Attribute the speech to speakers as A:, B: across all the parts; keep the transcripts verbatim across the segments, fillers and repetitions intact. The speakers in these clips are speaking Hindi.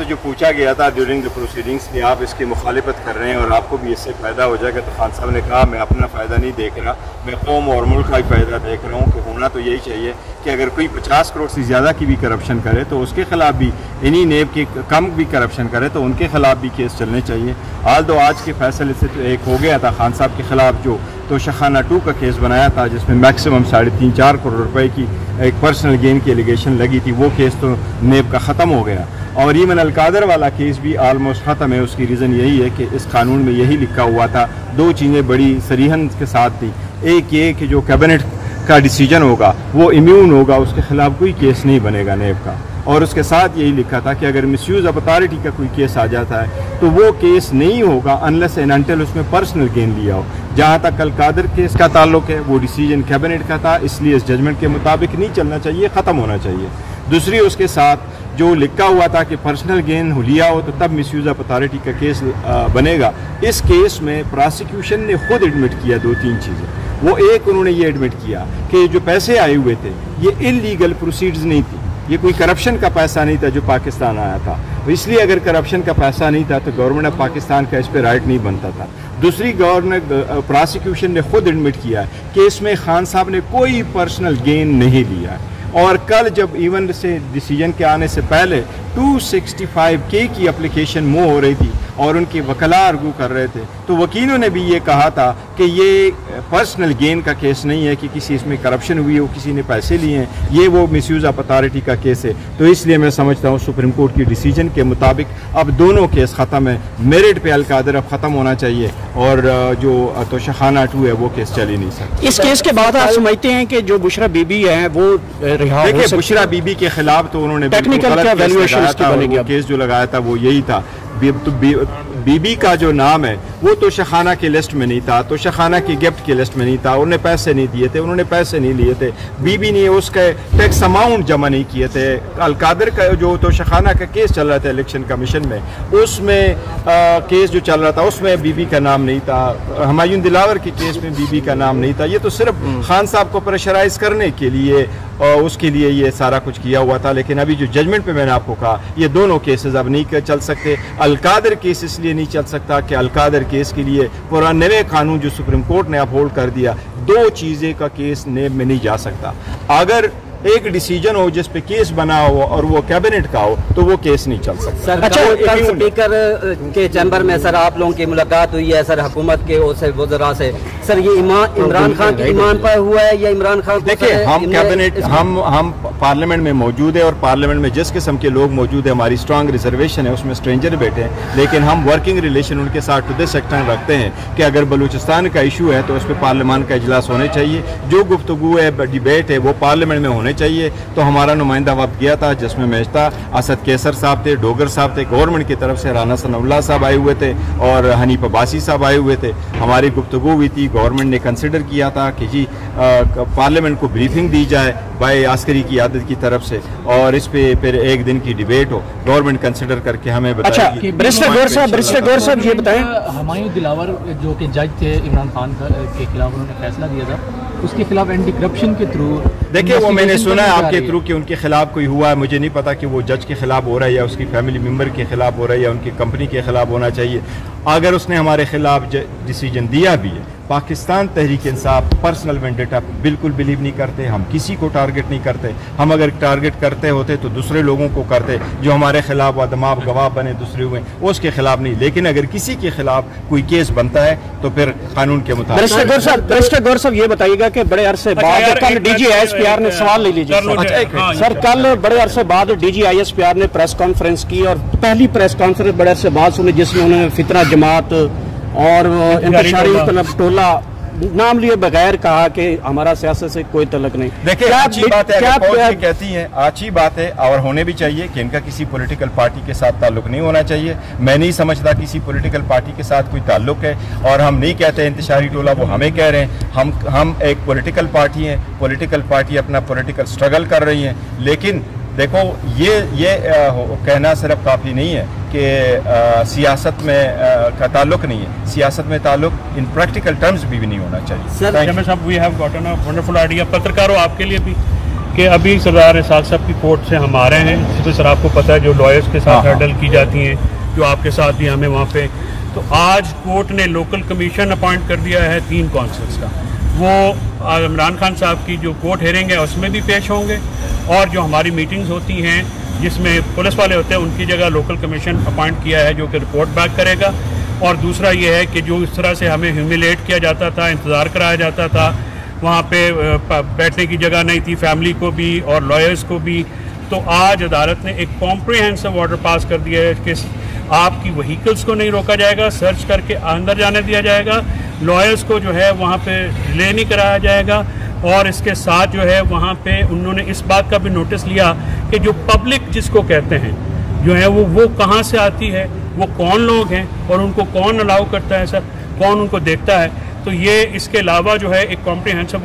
A: तो जो पूछा गया था ड्यूरिंग द प्रोसीडिंग्स कि आप इसकी मुखालिफत कर रहे हैं और आपको भी इससे फ़ायदा हो जाएगा, तो खान साहब ने कहा मैं अपना फ़ायदा नहीं देख रहा, मैं कौम और मुल्क का ही फ़ायदा देख रहा हूँ कि होना तो यही चाहिए कि अगर कोई पचास करोड़ से ज़्यादा की भी करप्शन करे तो उसके ख़िलाफ़ भी, इन्हीं नेब के कम भी करप्शन करे तो उनके ख़िलाफ़ भी केस चलने चाहिए। हाल तो आज के फैसले से तो एक हो गया था खान साहब के ख़िलाफ़ जो तोशाखाना टू का केस बनाया था जिसमें मैक्सिमम साढ़े तीन चार करोड़ रुपए की एक पर्सनल गेन की एलिगेशन लगी थी, वो केस तो नेब का ख़त्म हो गया। और ईमन अलकादर वाला केस भी आलमोस्ट ख़त्म है। उसकी रीज़न यही है कि इस कानून में यही लिखा हुआ था, दो चीज़ें बड़ी सरीहन के साथ थी। एक ये कि जो कैबिनेट का डिसीजन होगा वो इम्यून होगा, उसके खिलाफ कोई केस नहीं बनेगा नेब का। और उसके साथ यही लिखा था कि अगर मिसयूज़ ऑफ अथॉरिटी का कोई केस आ जाता है तो वो केस नहीं होगा अनलेस एंड अनटिल उसमें पर्सनल गेन लिया हो। जहाँ तक अलकादर केस का ताल्लुक है वो डिसीजन कैबिनेट का था, इसलिए इस जजमेंट के मुताबिक नहीं चलना चाहिए, ख़त्म होना चाहिए। दूसरी उसके साथ जो लिखा हुआ था कि पर्सनल गेन लिया हो तो तब मिसयूज़ ऑफ अथॉरिटी का केस बनेगा। इस केस में प्रोसिक्यूशन ने खुद एडमिट किया दो तीन चीज़ें। वो एक, उन्होंने ये एडमिट किया कि जो पैसे आए हुए थे ये इलीगल प्रोसीड्स नहीं थी, ये कोई करप्शन का पैसा नहीं था जो पाकिस्तान आया था, इसलिए अगर करप्शन का पैसा नहीं था तो गवर्नमेंट ऑफ पाकिस्तान का इस पर राइट नहीं बनता था। दूसरी, गवर्नमेंट प्रोसिक्यूशन ने खुद एडमिट किया कि इसमें खान साहब ने कोई पर्सनल गेन नहीं लिया। और कल जब इवन से डिसीजन के आने से पहले दो सौ पैंसठ के की एप्लीकेशन मूव हो रही थी और उनके वकला आर्गू कर रहे थे तो वकीलों ने भी ये कहा था कि ये पर्सनल गेन का केस नहीं है कि किसी इसमें करप्शन हुई हो, किसी ने पैसे लिए हैं, ये वो मिसयूज़ ऑफ अथॉरिटी का केस है। तो इसलिए मैं समझता हूँ सुप्रीम कोर्ट की डिसीजन के मुताबिक अब दोनों केस ख़त्म है। मेरिट पे अलकादर अब ख़त्म होना चाहिए और जो तोशाखाना टू है वो केस चल ही नहीं सकता।
B: इस केस के बाद आप समझते हैं कि जो बुशरा बीबी है वो रिहा हो सकती है?
A: देखिए, बुशरा बीबी के खिलाफ तो उन्होंने
B: टेक्निकल क्या वैल्यूएशन
A: केस जो लगाया था वो यही था। तो बीबी का जो नाम है वो तो शखाना की लिस्ट में नहीं था, तो शखाना की गिफ्ट की लिस्ट में नहीं था, उन्होंने पैसे नहीं दिए थे, उन्होंने पैसे नहीं लिए थे, बीबी ने उसके टैक्स अमाउंट जमा नहीं किए थे। अलकादर का जो तो शखाना का केस चल रहा था इलेक्शन कमीशन में, उसमें आ, केस जो चल रहा था उसमें बीबी का नाम नहीं था। हुमायूं दिलावर के केस में बीबी का नाम नहीं था। ये तो सिर्फ खान साहब को प्रेशराइज करने के लिए और उसके लिए ये सारा कुछ किया हुआ था। लेकिन अभी जो जजमेंट पे मैंने आपको कहा ये दोनों केसेस अब नहीं चल सकते। अलकादर केस इसलिए नहीं चल सकता कि अलकादर केस के लिए पुराने कानून जो सुप्रीम कोर्ट ने अपहोल्ड कर दिया, दो चीज़ें का केस नेब में नहीं जा सकता। अगर एक डिसीजन हो जिस पे केस बना हो और वो कैबिनेट का हो तो वो केस नहीं चल सकता।
C: सर, अच्छा, कल स्पीकर के चैम्बर में सर आप लोगों की मुलाकात हुई है सर हुकूमत के और से वज़रा से, सर ये इमरान खान के ईमान पर हुआ है या इमरान खान?
A: देखिए, हम कैबिनेट हम हम पार्लियामेंट में मौजूद है और पार्लियामेंट में जिस किस्म के लोग मौजूद है, हमारी स्ट्रांग रिजर्वेशन है, उसमें स्ट्रेंजर बैठे हैं, लेकिन हम वर्किंग रिलेशन उनके साथ टू दिस एक्सटेंट रखते हैं कि अगर बलूचिस्तान का इशू है तो उस पर पार्लियामान का इजलास होने चाहिए, जो गुफ्तगू है डिबेट है वो पार्लियामेंट में होने चाहिए। तो हमारा नुमाइंदा वक्त गया था जिसमें मैं था, असद कैसर साहब थे, डोगर साहब थे, गवर्नमेंट की तरफ से राना सनाउल्लाह साहब आए हुए थे और हनीफ अब्बासी साहब आए हुए थे। हमारी गुफ्तगू हुई थी, गवर्नमेंट ने कंसिडर किया था कि जी पार्लियामेंट को ब्रीफिंग दी जाए बाय आस्करी की आदत की तरफ से और इस पे फिर एक दिन की डिबेट हो, गवर्नमेंट कंसिडर करके हमें बताएगी।
B: अच्छा, बैरिस्टर गौर साहब, बैरिस्टर गौर साहब ये बताएं,
D: हुमायूं दिलावर जो कि जज थे इमरान खान के खिलाफ, उन्होंने फैसला दिया था उसके खिलाफ एंटी करप्शन के थ्रू,
A: देखिए वो मैंने सुना है आपके थ्रू कि उनके खिलाफ कोई हुआ है, मुझे नहीं पता कि वो जज के खिलाफ हो रहा है या उसकी फैमिली मेंबर के खिलाफ हो रहा है या उनकी कंपनी के खिलाफ होना चाहिए। अगर उसने हमारे खिलाफ डिसीजन दिया भी है, पाकिस्तान तहरीक इंसाफ पर्सनल वेंडेटा बिल्कुल बिलीव नहीं करते, हम किसी को टारगेट नहीं करते। हम अगर टारगेट करते होते तो दूसरे लोगों को करते जो हमारे खिलाफ अदमाब गवाह बने दूसरे हुए, उसके खिलाफ नहीं। लेकिन अगर किसी के खिलाफ कोई केस बनता है तो फिर कानून के मुताबिक।
B: बैरिस्टर गौर साहब ये बताइएगा कि बड़े अरसे बाद कल डीजी आईएसपीआर ने सवाल ले लीजिए सर, कल बड़े अरसे बाद डीजी आईएसपीआर ने प्रेस कॉन्फ्रेंस की और पहली प्रेस कॉन्फ्रेंस बड़े अरसे बाद सुनी जिसमें उन्होंने फितना जमात और इंतशारी तलब टोला नाम लिए बगैर कहा कि हमारा सियासत से कोई तल्लुक नहीं।
A: देखिए, अच्छी बात है क्या कहती हैं, अच्छी बात है और होने भी चाहिए कि इनका किसी पॉलिटिकल पार्टी के साथ ताल्लुक नहीं होना चाहिए। मैं नहीं समझता किसी पॉलिटिकल पार्टी के साथ कोई ताल्लुक है और हम नहीं कहते इंतशारी टोला, वो हमें कह रहे हैं। हम हम एक पॉलिटिकल पार्टी हैं, पॉलिटिकल पार्टी अपना पॉलिटिकल स्ट्रगल कर रही हैं। लेकिन देखो ये ये आ, कहना सिर्फ काफ़ी नहीं है कि आ, सियासत में आ, का ताल्लुक नहीं है, सियासत में ताल्लुक इन प्रैक्टिकल टर्म्स भी, भी नहीं होना चाहिए।
E: Sir, we have gotten a wonderful idea, पत्रकार हो आपके लिए भी कि अभी सरदार इसाक साहब की कोर्ट से हम आ रहे हैं, जिसमें सर आपको पता है जो लॉयर्स के साथ हैंडल की जाती हैं, जो आपके साथ भी हमें वहाँ पे, तो आज कोर्ट ने लोकल कमीशन अपॉइंट कर दिया है तीन काउंसिल्स का। वो इमरान खान साहब की जो कोर्ट हेयरिंग है उसमें भी पेश होंगे, और जो हमारी मीटिंग्स होती हैं जिसमें पुलिस वाले होते हैं उनकी जगह लोकल कमीशन अपॉइंट किया है जो कि रिपोर्ट बैक करेगा। और दूसरा ये है कि जो इस तरह से हमें ह्यूमिलेट किया जाता था, इंतज़ार कराया जाता था, वहाँ पे बैठने की जगह नहीं थी फैमिली को भी और लॉयर्स को भी, तो आज अदालत ने एक कॉम्प्रिहेंसिव ऑर्डर पास कर दिया है कि आपकी व्हीकल्स को नहीं रोका जाएगा, सर्च करके अंदर जाने दिया जाएगा, लॉयर्स को जो है वहाँ पे डिले नहीं कराया जाएगा। और इसके साथ जो है वहाँ पे उन्होंने इस बात का भी नोटिस लिया कि जो पब्लिक जिसको कहते हैं जो है वो वो कहाँ से आती है, वो कौन लोग हैं और उनको कौन अलाउ करता है सर, कौन उनको देखता है। तो ये इसके अलावा जो है एक कॉम्प्रिहेंसिव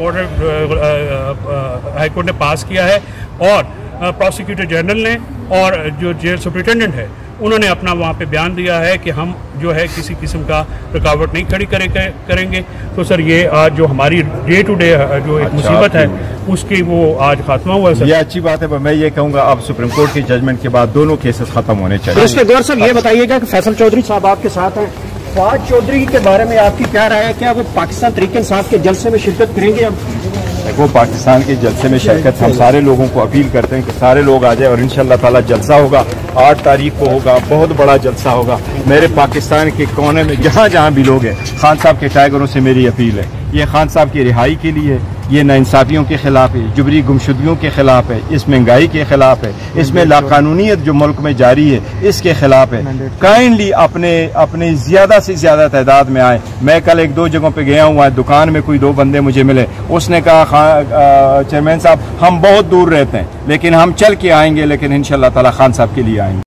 E: ऑर्डर हाईकोर्ट ने पास किया है, और प्रोसिक्यूटर जनरल ने और जो जेल सुप्रिटेंडेंट है उन्होंने अपना वहाँ पे बयान दिया है कि हम जो है किसी किस्म का रुकावट नहीं खड़ी करे करेंगे। तो सर ये आज जो हमारी डे टू डे जो एक मुसीबत है उसकी वो आज खात्मा हुआ है सर।
A: ये अच्छी बात है, पर मैं ये कहूँगा अब सुप्रीम कोर्ट के जजमेंट के बाद दोनों केसेस खत्म होने चाहिए।
B: इसके गौर साहब ये बताइएगा कि फैसल चौधरी साहब आपके साथ हैं, फवाद चौधरी के बारे में आपकी क्या राय है, क्या वो पाकिस्तान तहरीक इंसाफ के जलसे में शिरकत करेंगे? अब
A: देखो पाकिस्तान के जलसे में शिरकत हम सारे लोगों को अपील करते हैं कि सारे लोग आ जाए, और इंशाल्लाह ताला जलसा होगा, आठ तारीख को होगा, बहुत बड़ा जलसा होगा। मेरे पाकिस्तान के कोने में जहाँ जहाँ भी लोग हैं, खान साहब के टाइगरों से मेरी अपील है, ये खान साहब की रिहाई के लिए, ये नाइंसाफियों के खिलाफ है, जुबरी गुमशुदगियों के खिलाफ है, इस महंगाई के खिलाफ है, इसमें लाकानूनियत जो मुल्क में जारी है इसके खिलाफ है। काइंडली अपने अपने ज्यादा से ज्यादा तादाद में आए। मैं कल एक दो जगहों पे गया हुआ, दुकान में कोई दो बंदे मुझे मिले, उसने कहा खान चेयरमैन साहब हम बहुत दूर रहते हैं लेकिन हम चल के आएंगे, लेकिन इंशाल्लाह ताला खान साहब के लिए आएंगे।